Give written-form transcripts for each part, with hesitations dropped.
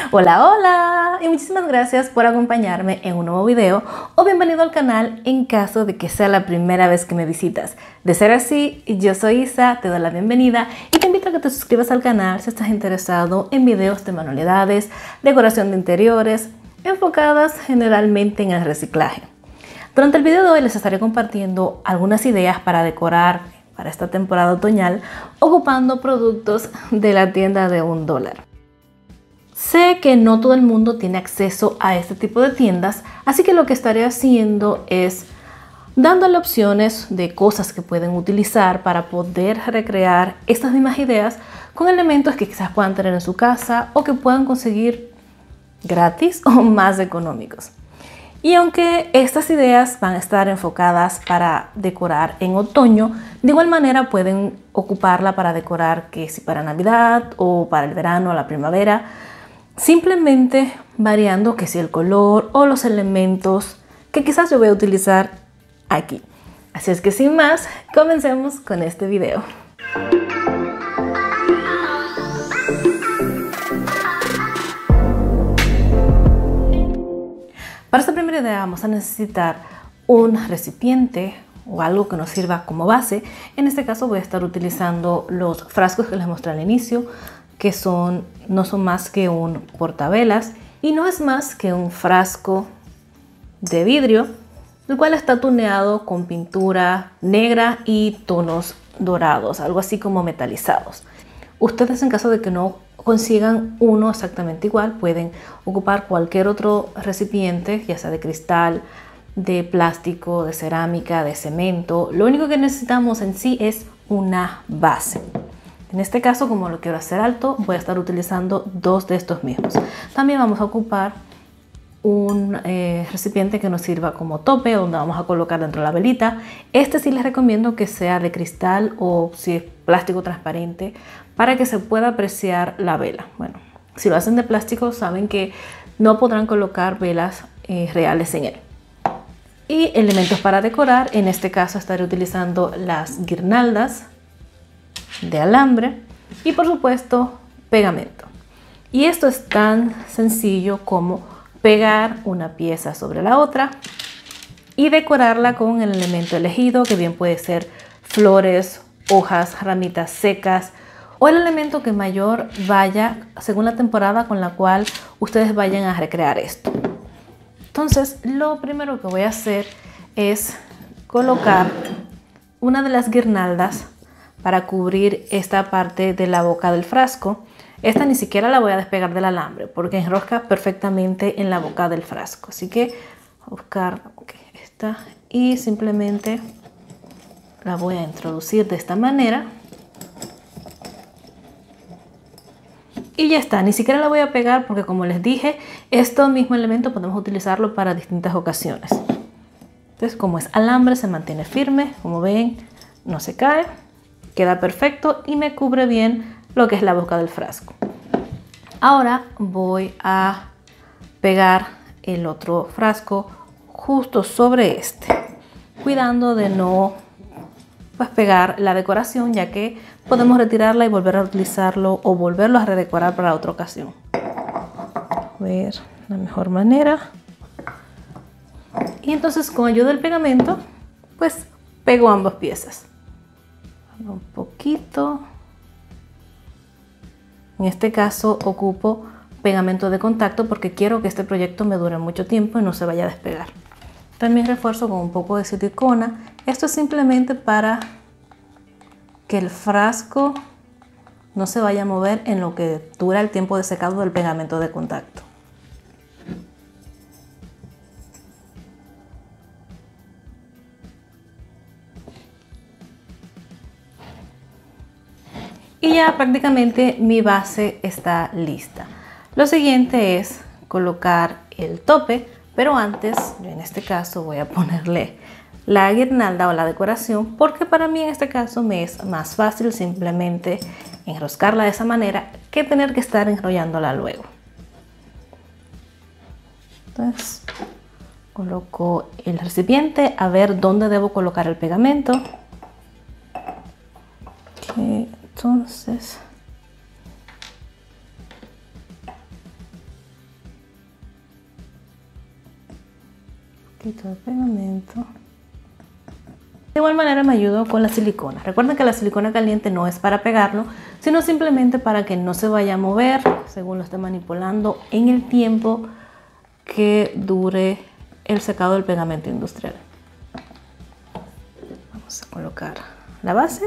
Hola, hola y muchísimas gracias por acompañarme en un nuevo video o bienvenido al canal en caso de que sea la primera vez que me visitas. De ser así, yo soy Isa, te doy la bienvenida y te invito a que te suscribas al canal si estás interesado en videos de manualidades, decoración de interiores, enfocadas generalmente en el reciclaje. Durante el video de hoy les estaré compartiendo algunas ideas para decorar para esta temporada otoñal ocupando productos de la tienda de $1. Sé que no todo el mundo tiene acceso a este tipo de tiendas, así que lo que estaré haciendo es dándole opciones de cosas que pueden utilizar para poder recrear estas mismas ideas con elementos que quizás puedan tener en su casa o que puedan conseguir gratis o más económicos. Y aunque estas ideas van a estar enfocadas para decorar en otoño, de igual manera pueden ocuparla para decorar que si para Navidad o para el verano o la primavera, simplemente variando que si el color o los elementos que quizás yo voy a utilizar aquí. Así es que sin más, comencemos con este video. Para esta primera idea vamos a necesitar un recipiente o algo que nos sirva como base. En este caso voy a estar utilizando los frascos que les mostré al inicio, que no son más que un portavelas y no es más que un frasco de vidrio, el cual está tuneado con pintura negra y tonos dorados, algo así como metalizados. Ustedes, en caso de que no consigan uno exactamente igual, pueden ocupar cualquier otro recipiente, ya sea de cristal, de plástico, de cerámica, de cemento. Lo único que necesitamos en sí es una base. En este caso, como lo quiero hacer alto, voy a estar utilizando dos de estos mismos. También vamos a ocupar un recipiente que nos sirva como tope, donde vamos a colocar dentro la velita. Este sí les recomiendo que sea de cristal o si es plástico transparente para que se pueda apreciar la vela. Bueno, si lo hacen de plástico saben que no podrán colocar velas reales en él. Y elementos para decorar, en este caso estaré utilizando las guirnaldas de alambre y por supuesto pegamento. Y esto es tan sencillo como pegar una pieza sobre la otra y decorarla con el elemento elegido, que bien puede ser flores, hojas, ramitas secas o el elemento que mayor vaya según la temporada con la cual ustedes vayan a recrear esto. Entonces lo primero que voy a hacer es colocar una de las guirnaldas para cubrir esta parte de la boca del frasco. Esta ni siquiera la voy a despegar del alambre porque enrosca perfectamente en la boca del frasco. Así que voy a buscar esta y simplemente la voy a introducir de esta manera. Y ya está, ni siquiera la voy a pegar porque, como les dije, estos mismos elementos podemos utilizarlo para distintas ocasiones. Entonces, como es alambre, se mantiene firme, como ven, no se cae. Queda perfecto y me cubre bien lo que es la boca del frasco. Ahora voy a pegar el otro frasco justo sobre este, cuidando de no pegar la decoración, ya que podemos retirarla y volver a utilizarlo o volverlo a redecorar para otra ocasión. A ver la mejor manera. Y entonces, con ayuda del pegamento, pues pego ambas piezas. Un poquito. En este caso ocupo pegamento de contacto porque quiero que este proyecto me dure mucho tiempo y no se vaya a despegar. También refuerzo con un poco de silicona. Esto es simplemente para que el frasco no se vaya a mover en lo que dura el tiempo de secado del pegamento de contacto. Y ya prácticamente mi base está lista. Lo siguiente es colocar el tope, pero antes, yo en este caso voy a ponerle la guirnalda o la decoración, porque para mí en este caso me es más fácil simplemente enroscarla de esa manera que tener que estar enrollándola luego. Entonces coloco el recipiente, a ver dónde debo colocar el pegamento. Entonces poquito de pegamento. De igual manera me ayudo con la silicona. Recuerden que la silicona caliente no es para pegarlo, sino simplemente para que no se vaya a mover según lo esté manipulando en el tiempo que dure el secado del pegamento industrial. Vamos a colocar la base.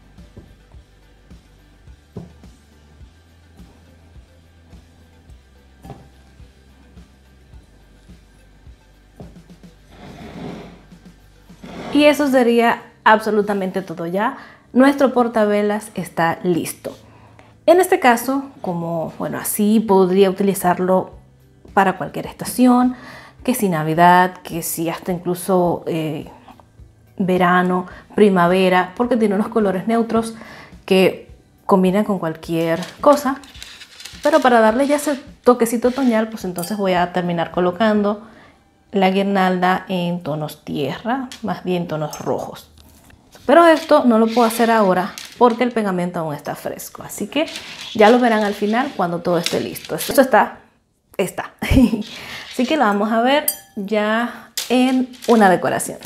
Y eso sería absolutamente todo ya. Nuestro portavelas está listo. En este caso, como bueno, así podría utilizarlo para cualquier estación, que si Navidad, que si hasta incluso verano, primavera, porque tiene unos colores neutros que combinan con cualquier cosa. Pero para darle ya ese toquecito otoñal, pues entonces voy a terminar colocando la guirnalda en tonos tierra, más bien tonos rojos. Pero esto no lo puedo hacer ahora porque el pegamento aún está fresco. Así que ya lo verán al final cuando todo esté listo. Esto está. Así que lo vamos a ver ya en una decoración.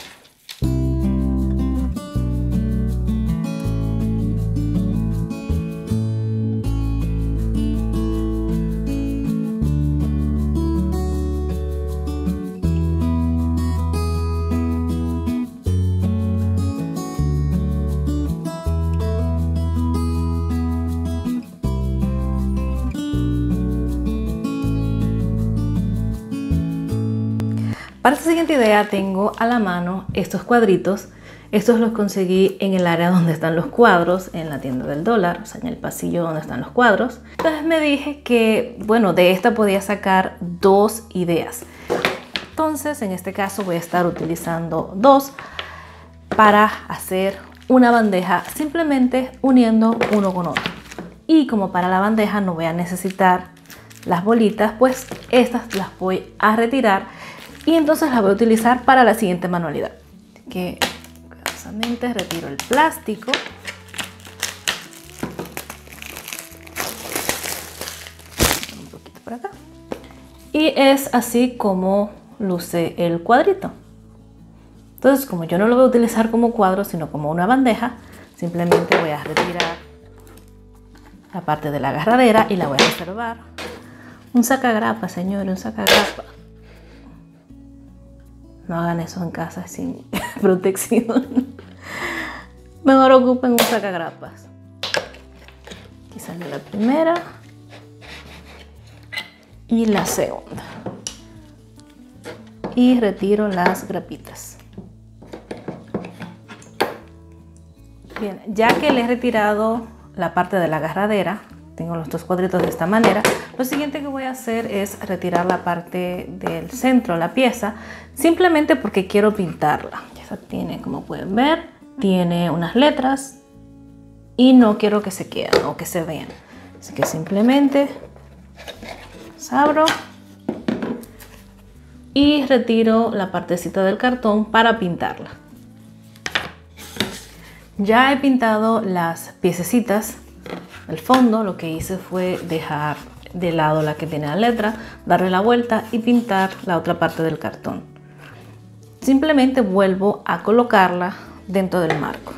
Para esta siguiente idea tengo a la mano estos cuadritos. Estos los conseguí en el área donde están los cuadros, en la tienda del dólar, o sea, en el pasillo donde están los cuadros. Entonces me dije que, bueno, de esta podía sacar dos ideas. Entonces, en este caso voy a estar utilizando dos para hacer una bandeja, simplemente uniendo uno con otro. Y como para la bandeja no voy a necesitar las bolitas, pues estas las voy a retirar y entonces las voy a utilizar para la siguiente manualidad. Que cuidadosamente retiro el plástico. Un poquito por acá. Y es así como luce el cuadrito. Entonces, como yo no lo voy a utilizar como cuadro, sino como una bandeja, simplemente voy a retirar la parte de la agarradera y la voy a reservar. Un sacagrapa, señores, un sacagrapa. No hagan eso en casa sin protección. Mejor ocupen un sacagrapas. Aquí sale la primera y la segunda. Y retiro las grapitas. Bien, ya que le he retirado la parte de la agarradera, tengo los dos cuadritos de esta manera, lo siguiente que voy a hacer es retirar la parte del centro, la pieza, simplemente porque quiero pintarla. Esta tiene, como pueden ver, tiene unas letras y no quiero que se queden o que se vean. Así que simplemente abro y retiro la partecita del cartón para pintarla. Ya he pintado las piececitas. El fondo, lo que hice fue dejar de lado la que tiene la letra, darle la vuelta y pintar la otra parte del cartón. Simplemente vuelvo a colocarla dentro del marco.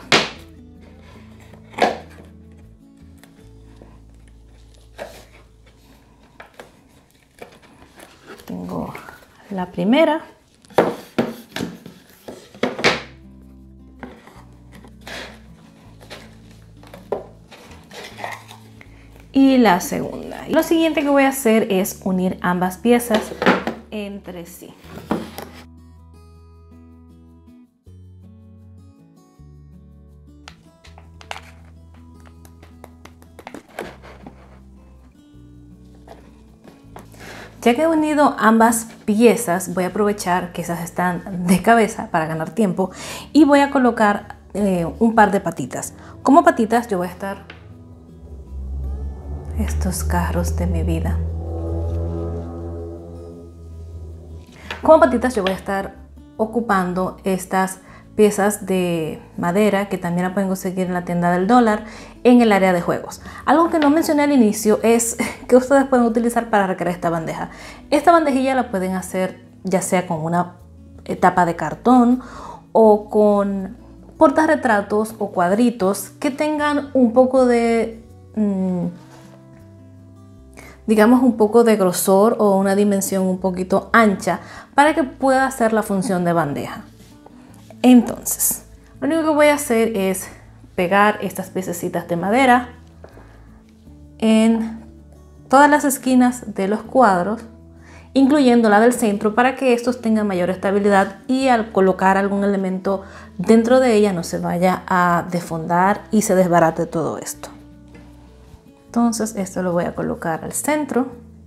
Tengo la primera. Y la segunda. Lo siguiente que voy a hacer es unir ambas piezas entre sí. Ya que he unido ambas piezas, voy a aprovechar que esas están de cabeza para ganar tiempo y voy a colocar un par de patitas. Como patitas yo voy a estar estos carros de mi vida. Como patitas yo voy a estar ocupando estas piezas de madera que también la pueden conseguir en la tienda del dólar en el área de juegos. Algo que no mencioné al inicio es que ustedes pueden utilizar para recrear esta bandeja. Esta bandejilla la pueden hacer ya sea con una tapa de cartón o con portarretratos o cuadritos que tengan un poco de, digamos, un poco de grosor o una dimensión un poquito ancha para que pueda hacer la función de bandeja. Entonces, lo único que voy a hacer es pegar estas piececitas de madera en todas las esquinas de los cuadros, incluyendo la del centro, para que estos tengan mayor estabilidad y al colocar algún elemento dentro de ella no se vaya a desfondar y se desbarate todo esto. Entonces esto lo voy a colocar al centro.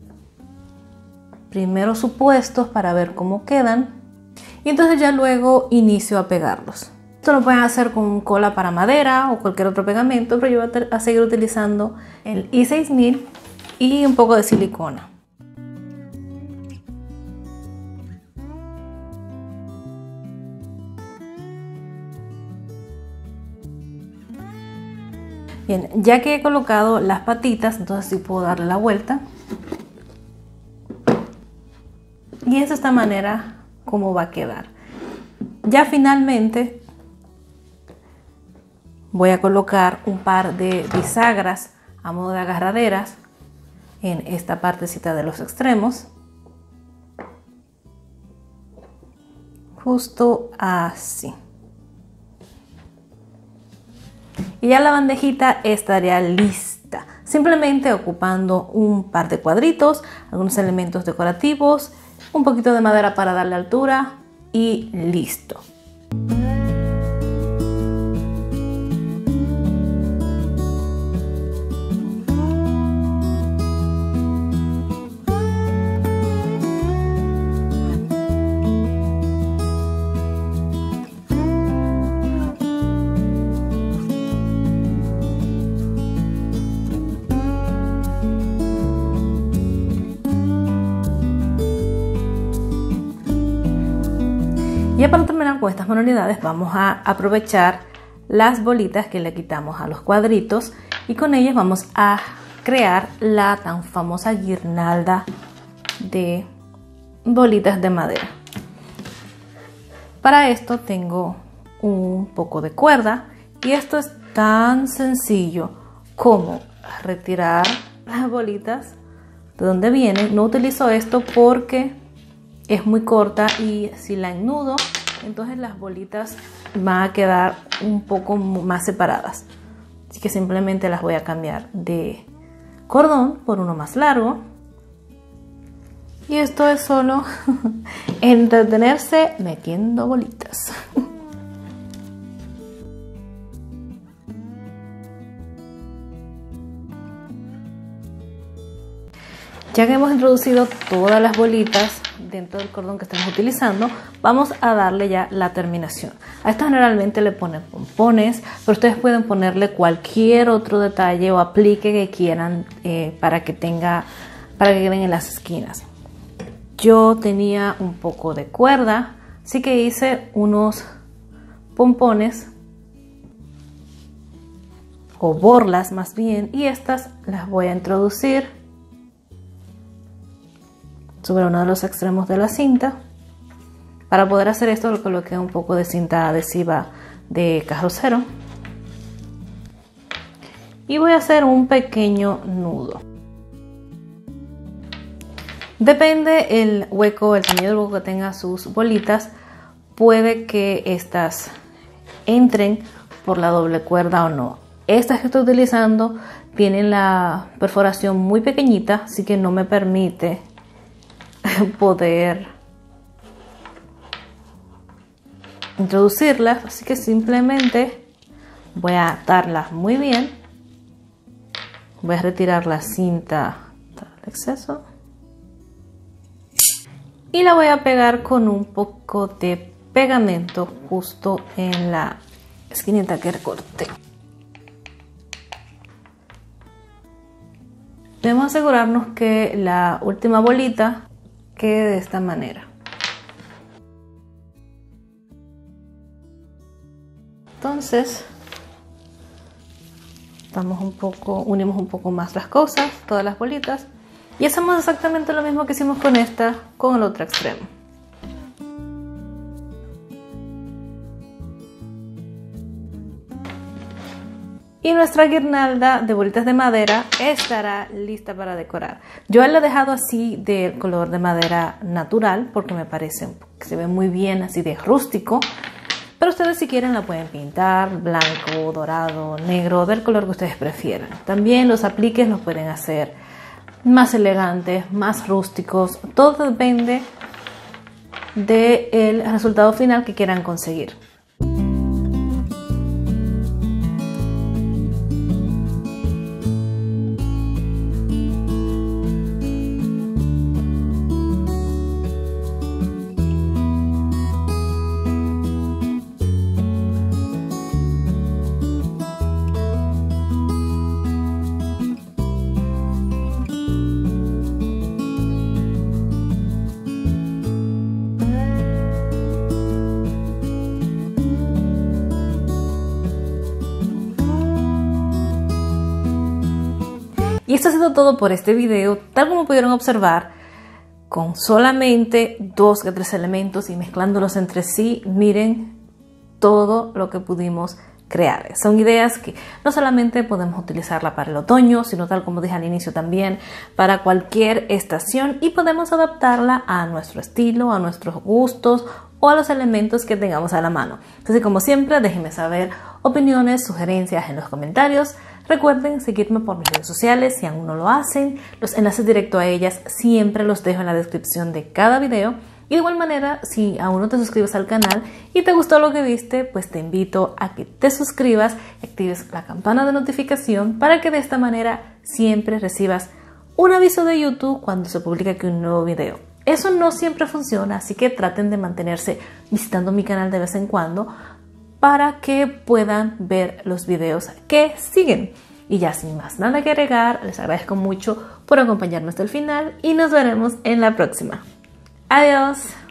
Primero supuestos para ver cómo quedan y entonces ya luego inicio a pegarlos. Esto lo pueden hacer con cola para madera o cualquier otro pegamento, pero yo voy a seguir utilizando el i6000 y un poco de silicona. Bien, ya que he colocado las patitas, entonces sí puedo darle la vuelta. Y es de esta manera como va a quedar. Ya finalmente voy a colocar un par de bisagras a modo de agarraderas en esta partecita de los extremos. Justo así. Y ya la bandejita estaría lista, simplemente ocupando un par de cuadritos, algunos elementos decorativos, un poquito de madera para darle altura y listo. Ya para terminar con estas manualidades vamos a aprovechar las bolitas que le quitamos a los cuadritos y con ellas vamos a crear la tan famosa guirnalda de bolitas de madera. Para esto tengo un poco de cuerda y esto es tan sencillo como retirar las bolitas de donde vienen. No utilizo esto porque es muy corta y si la ennudo, entonces las bolitas van a quedar un poco más separadas. Así que simplemente las voy a cambiar de cordón por uno más largo. Y esto es solo entretenerse metiendo bolitas. Ya que hemos introducido todas las bolitas dentro del cordón que estamos utilizando, vamos a darle ya la terminación. A esto generalmente le ponen pompones, pero ustedes pueden ponerle cualquier otro detalle o aplique que quieran para que queden en las esquinas. Yo tenía un poco de cuerda, así que hice unos pompones o borlas más bien, y estas las voy a introducir sobre uno de los extremos de la cinta. Para poder hacer esto le coloqué un poco de cinta adhesiva de carrocero y voy a hacer un pequeño nudo. Depende el hueco, el tamaño del hueco que tenga sus bolitas, puede que estas entren por la doble cuerda o no. Estas que estoy utilizando tienen la perforación muy pequeñita, así que no me permite poder introducirlas, así que simplemente voy a atarlas muy bien. Voy a retirar la cinta del exceso y la voy a pegar con un poco de pegamento justo en la esquinita que recorté. Debemos asegurarnos que la última bolita quede de esta manera. Entonces unimos un poco más las cosas, todas las bolitas, y hacemos exactamente lo mismo que hicimos con esta con el otro extremo. Y nuestra guirnalda de bolitas de madera estará lista para decorar. Yo la he dejado así del color de madera natural porque me parece que se ve muy bien así de rústico. Pero ustedes si quieren la pueden pintar blanco, dorado, negro, del color que ustedes prefieran. También los apliques los pueden hacer más elegantes, más rústicos. Todo depende del resultado final que quieran conseguir. Y esto ha sido todo por este video. Tal como pudieron observar, con solamente 2 o 3 elementos y mezclándolos entre sí, miren todo lo que pudimos crear. Son ideas que no solamente podemos utilizarla para el otoño, sino tal como dije al inicio también para cualquier estación, y podemos adaptarla a nuestro estilo, a nuestros gustos o a los elementos que tengamos a la mano. Entonces, como siempre, déjenme saber opiniones, sugerencias en los comentarios. Recuerden seguirme por mis redes sociales si aún no lo hacen. Los enlaces directos a ellas siempre los dejo en la descripción de cada video. Y de igual manera, si aún no te suscribes al canal y te gustó lo que viste, pues te invito a que te suscribas y actives la campana de notificación para que de esta manera siempre recibas un aviso de YouTube cuando se publique aquí un nuevo video. Eso no siempre funciona, así que traten de mantenerse visitando mi canal de vez en cuando para que puedan ver los videos que siguen. Y ya sin más nada que agregar, les agradezco mucho por acompañarme hasta el final y nos veremos en la próxima. Adiós.